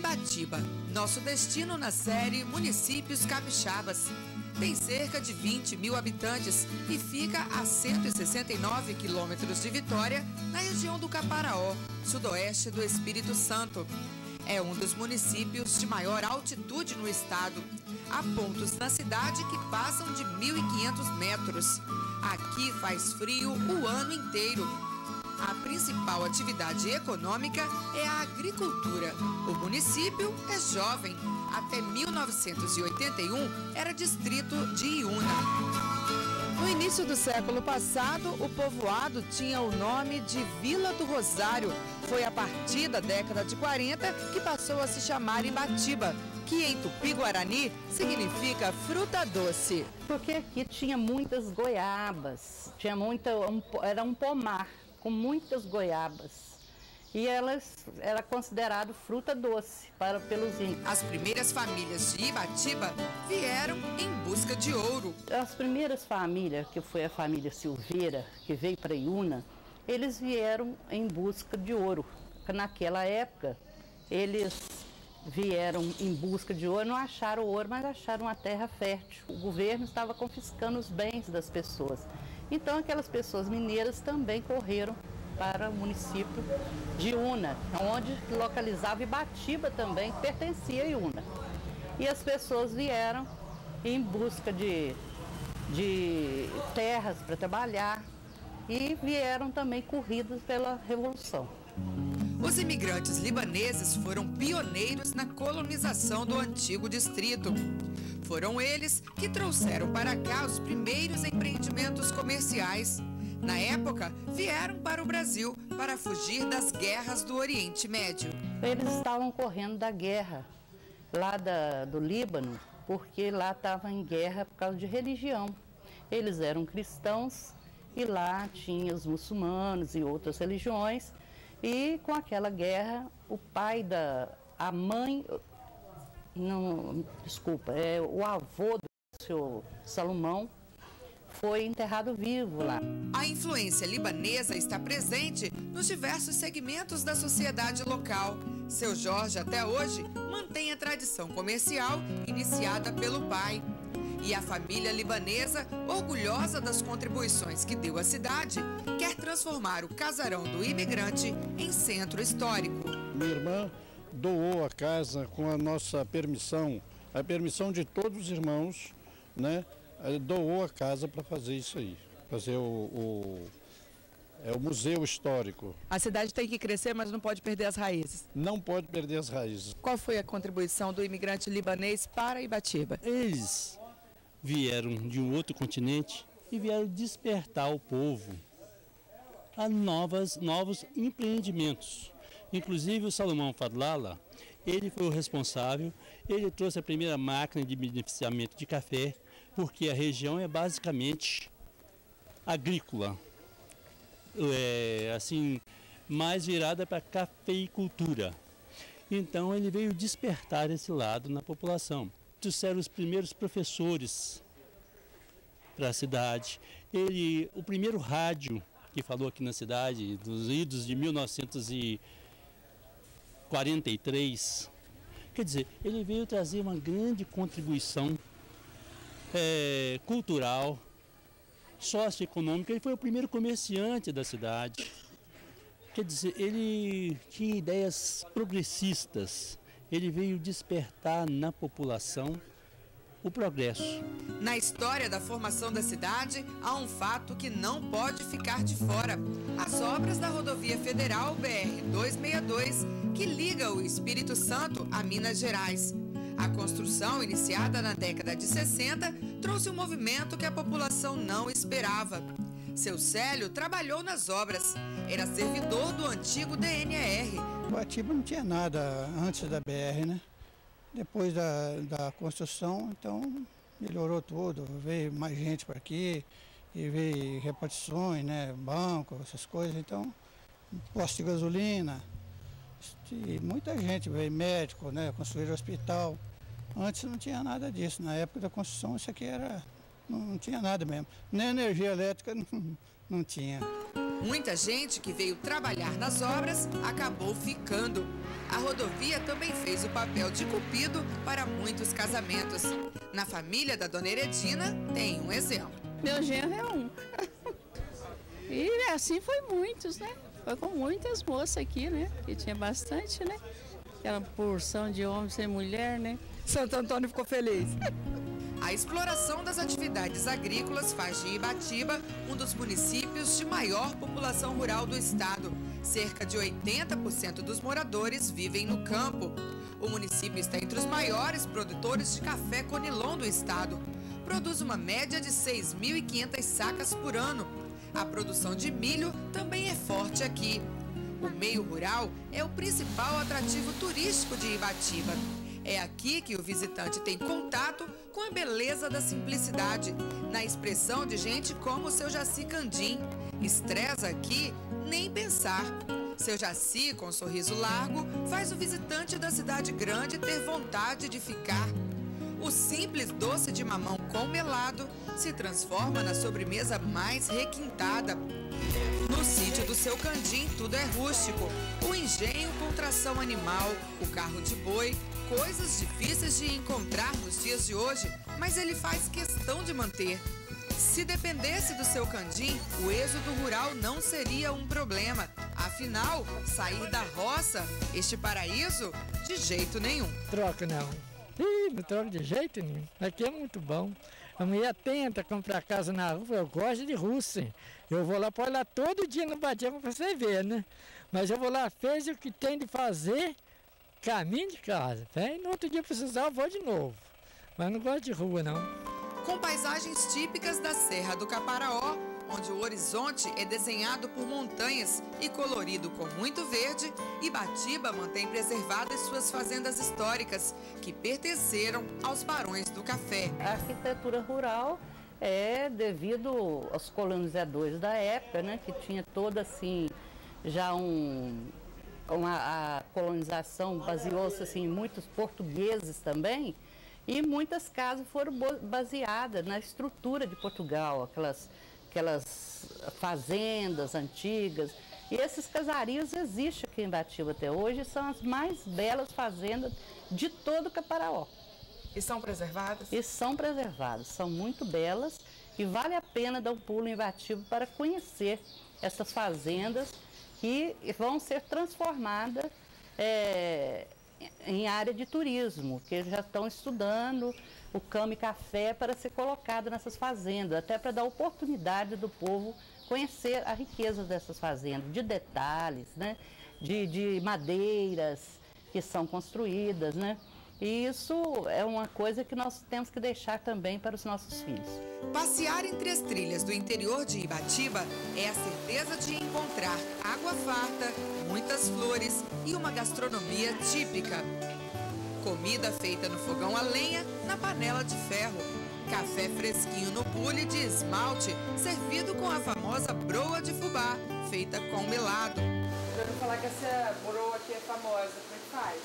Ibatiba, nosso destino na série Municípios Capixabas. Tem cerca de 20 mil habitantes e fica a 169 quilômetros de Vitória, na região do Caparaó, sudoeste do Espírito Santo. É um dos municípios de maior altitude no estado. Há pontos na cidade que passam de 1.500 metros. Aqui faz frio o ano inteiro. A principal atividade econômica é a agricultura. O município é jovem. Até 1981 era distrito de Iuna. No início do século passado, o povoado tinha o nome de Vila do Rosário. Foi a partir da década de 40 que passou a se chamar Ibatiba, que em Tupi-Guarani significa fruta doce. Porque aqui tinha muitas goiabas, era um pomar com muitas goiabas. E era considerado fruta doce pelos índios. As primeiras famílias de Ibatiba vieram em busca de ouro. As primeiras famílias, que foi a família Silveira, que veio para Iuna, eles vieram em busca de ouro. Naquela época, eles vieram em busca de ouro, não acharam ouro, mas acharam uma terra fértil. O governo estava confiscando os bens das pessoas. Então, aquelas pessoas mineiras também correram para o município de Iuna, onde localizava Ibatiba também, que pertencia a Iuna. E as pessoas vieram em busca de terras para trabalhar e vieram também corridos pela Revolução. Os imigrantes libaneses foram pioneiros na colonização do antigo distrito. Foram eles que trouxeram para cá os primeiros empreendimentos comerciais. Na época, vieram para o Brasil para fugir das guerras do Oriente Médio. Eles estavam correndo da guerra lá do Líbano, porque lá estava em guerra por causa de religião. Eles eram cristãos e lá tinha os muçulmanos e outras religiões. E com aquela guerra, o avô do senhor Salomão foi enterrado vivo lá. A influência libanesa está presente nos diversos segmentos da sociedade local. Seu Jorge, até hoje, mantém a tradição comercial iniciada pelo pai. E a família libanesa, orgulhosa das contribuições que deu à cidade, quer transformar o casarão do imigrante em centro histórico. Minha irmã doou a casa com a nossa permissão, a permissão de todos os irmãos, né? Doou a casa para fazer isso aí, fazer o museu histórico. A cidade tem que crescer, mas não pode perder as raízes. Não pode perder as raízes. Qual foi a contribuição do imigrante libanês para Ibatiba? Eles vieram de um outro continente e vieram despertar o povo a novos empreendimentos. Inclusive o Salomão Fadlala, ele foi o responsável, ele trouxe a primeira máquina de beneficiamento de café, porque a região é basicamente agrícola, mais virada para a cafeicultura. Então ele veio despertar esse lado na população. Trouxeram os primeiros professores para a cidade. O primeiro rádio que falou aqui na cidade, dos idos de 1943, quer dizer, ele veio trazer uma grande contribuição cultural, socioeconômica. Ele foi o primeiro comerciante da cidade. Quer dizer, ele tinha ideias progressistas. Ele veio despertar na população o progresso. Na história da formação da cidade, há um fato que não pode ficar de fora. As obras da rodovia federal BR-262, que liga o Espírito Santo a Minas Gerais. A construção, iniciada na década de 60, trouxe um movimento que a população não esperava. Seu Célio trabalhou nas obras. Era servidor do antigo DNR. Ibatiba não tinha nada antes da BR, né? Depois da construção, então, melhorou tudo. Veio mais gente para aqui, e veio repartições, né? Banco, essas coisas. Então, posto de gasolina. E muita gente veio, médico, né? Construíram hospital. Antes não tinha nada disso. Na época da construção, isso aqui era não tinha nada mesmo. Nem energia elétrica não tinha. Muita gente que veio trabalhar nas obras acabou ficando. A rodovia também fez o papel de cupido para muitos casamentos. Na família da dona Heredina tem um exemplo. Meu genro é um. E assim foi muitos, né? Foi com muitas moças aqui, né? Que tinha bastante, né? Aquela porção de homem sem mulher, né? Santo Antônio ficou feliz. A exploração das atividades agrícolas faz de Ibatiba um dos municípios de maior população rural do estado. Cerca de 80% dos moradores vivem no campo. O município está entre os maiores produtores de café conilon do estado. Produz uma média de 6.500 sacas por ano. A produção de milho também é forte aqui. O meio rural é o principal atrativo turístico de Ibatiba. É aqui que o visitante tem contato com a beleza da simplicidade, na expressão de gente como o seu Jaci Candim. Estressa aqui, nem pensar. Seu Jaci, com um sorriso largo, faz o visitante da cidade grande ter vontade de ficar. O simples doce de mamão com melado se transforma na sobremesa mais requintada. No sítio do seu Candim, tudo é rústico. O engenho com tração animal, o carro de boi, coisas difíceis de encontrar nos dias de hoje, mas ele faz questão de manter. Se dependesse do seu Candim, o êxodo rural não seria um problema. Afinal, sair da roça, este paraíso, de jeito nenhum. Troca não. Não troca de jeito nenhum. Aqui é muito bom. A mulher tenta comprar casa na rua, eu gosto de Rússia. Eu vou lá, pode ir lá todo dia no Batiba para você ver, né? Mas eu vou lá, fez o que tem de fazer, caminho de casa. E no outro dia precisar, eu vou de novo. Mas não gosto de rua, não. Com paisagens típicas da Serra do Caparaó, onde o horizonte é desenhado por montanhas e colorido com muito verde, Ibatiba mantém preservadas suas fazendas históricas, que pertenceram aos barões do café. A arquitetura rural é devido aos colonizadores da época, né, que tinha toda assim, já a colonização baseou-se assim, em muitos portugueses também, e muitas casas foram baseadas na estrutura de Portugal, aquelas fazendas antigas. E esses casarios existem aqui em Ibatiba até hoje, são as mais belas fazendas de todo o Caparaó. E são preservadas? E são preservadas, são muito belas e vale a pena dar um pulo em Ibatiba para conhecer essas fazendas que vão ser transformadas em área de turismo, que eles já estão estudando o cama e café para ser colocado nessas fazendas, até para dar oportunidade do povo conhecer a riqueza dessas fazendas, de detalhes, né? de madeiras que são construídas, né? E isso é uma coisa que nós temos que deixar também para os nossos filhos. Passear entre as trilhas do interior de Ibatiba é a certeza de encontrar água farta, muitas flores e uma gastronomia típica. Comida feita no fogão a lenha, na panela de ferro. Café fresquinho no bule de esmalte, servido com a famosa broa de fubá, feita com melado. Eu vou falar que essa broa aqui é famosa, como é que faz?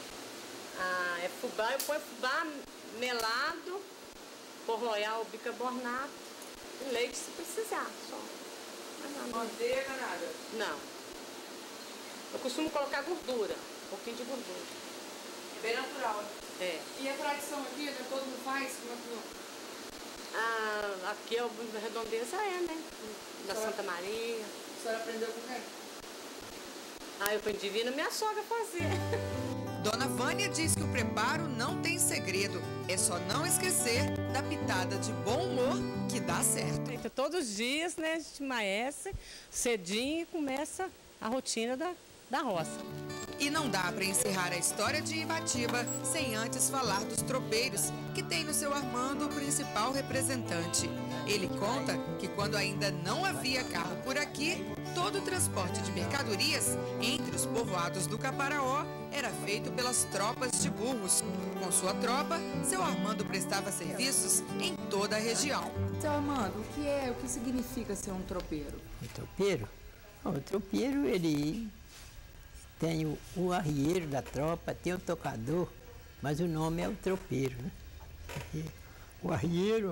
Ah, é fubá, eu ponho fubá melado, por royal, bicarbonato e leite se precisar, só. Manteiga, nada? Não. Eu costumo colocar gordura, um pouquinho de gordura. Bem natural, né? É. E a tradição aqui, né? Todo mundo faz? Como é que... Ah, aqui é o Redondeza, né? Da Santa Maria. A senhora aprendeu com quem? Ah, eu aprendi vindo minha sogra fazer. Dona Vânia diz que o preparo não tem segredo. É só não esquecer da pitada de bom humor que dá certo. Todos os dias, né, a gente amanhece cedinho e começa a rotina da roça. E não dá para encerrar a história de Ibatiba sem antes falar dos tropeiros, que tem no seu Armando o principal representante. Ele conta que quando ainda não havia carro por aqui, todo o transporte de mercadorias entre os povoados do Caparaó era feito pelas tropas de burros. Com sua tropa, seu Armando prestava serviços em toda a região. Seu Armando, o que significa ser um tropeiro? O tropeiro? O tropeiro, ele tem o arrieiro da tropa, tem o tocador, mas o nome é o tropeiro, né? Porque o arrieiro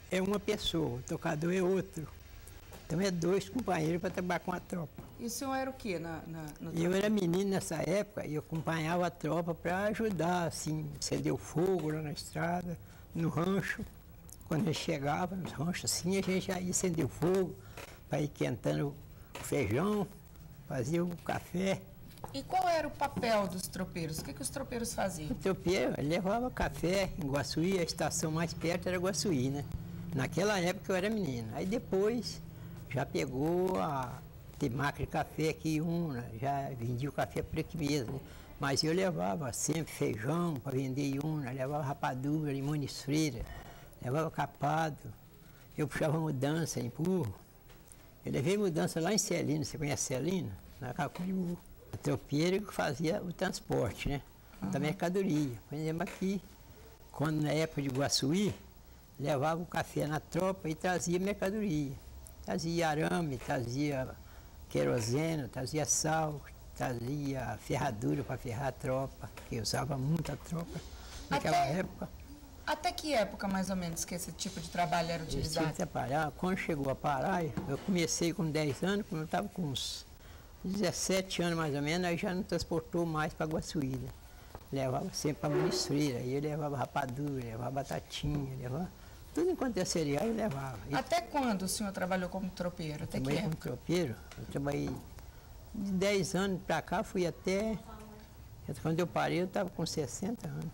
é uma pessoa, o tocador é outro. Então é 2 companheiros para trabalhar com a tropa. E o senhor era o quê no Eu era menino nessa época e eu acompanhava a tropa para ajudar, assim, acender o fogo lá na estrada, no rancho. Quando a gente chegava nos ranchos assim, a gente já ia acender o fogo para ir quentando o feijão, fazia o café. E qual era o papel dos tropeiros? O que os tropeiros faziam? O tropeiro levava café em Guaçuí, a estação mais perto era Guaçuí, né? Naquela época eu era menino. Aí depois já pegou a ter máquina de café aqui, já vendia o café por aqui mesmo. Né? Mas eu levava sempre feijão para vender em Una, levava rapadura, limão de freira, levava capado. Eu puxava mudança em burro. Eu levei mudança lá em Celina, você conhece Celina? Na Cacuiú. O tropeiro que fazia o transporte, né? Da mercadoria. Por exemplo, aqui, quando na época de Guaçuí, levava o café na tropa e trazia mercadoria. Trazia arame, trazia querosene, trazia sal, trazia ferradura para ferrar a tropa, que usava muito a tropa naquela época. Até que época, mais ou menos, que esse tipo de trabalho era utilizado? Quando chegou a parar, eu comecei com 10 anos, quando eu estava com uns 17 anos mais ou menos, aí já não transportou mais para Guaçuí. Né? Levava sempre para Ministreira, aí eu levava rapadura, levava batatinha, levava tudo enquanto é cereal eu levava. Até quando o senhor trabalhou como tropeiro? Até que época? Como tropeiro, eu trabalhei de 10 anos para cá, fui até... Quando eu parei, eu estava com 60 anos.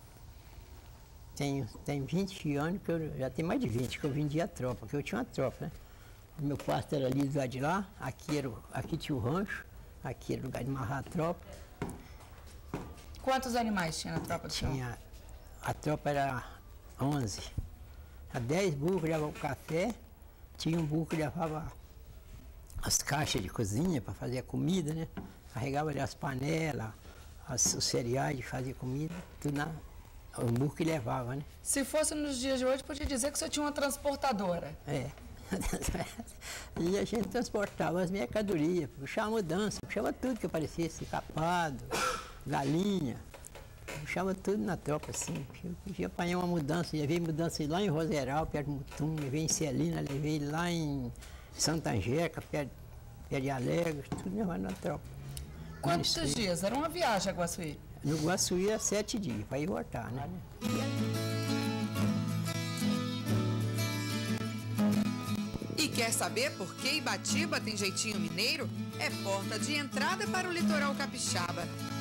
Tem 20 anos, que eu já tenho mais de 20, que eu vendia a tropa, que eu tinha uma tropa, né? O meu quarto era ali do lado de lá, aqui tinha o rancho, aqui era o lugar de amarrar a tropa. Quantos animais tinha na tropa do senhor? A tropa era 11. A 10 burros levavam o café, tinha um burro que levava as caixas de cozinha para fazer a comida, né? Carregava ali as panelas, os cereais de fazer comida, tudo o burro que levava, né? Se fosse nos dias de hoje, podia dizer que o senhor tinha uma transportadora. É. E a gente transportava as mercadorias, puxava mudança, puxava tudo que aparecesse, capado, galinha, puxava tudo na tropa, assim. Eu podia apanhar uma mudança, levei mudança lá em Roseral, perto de Mutum, levei em Celina, levei lá em Santa Angélica, perto de Alegre, tudo levado na tropa. Quantos dias? Era uma viagem a Guaçuí? No Guaçuí era 7 dias, para ir voltar, né? E quer saber por que Ibatiba tem jeitinho mineiro? É porta de entrada para o litoral capixaba.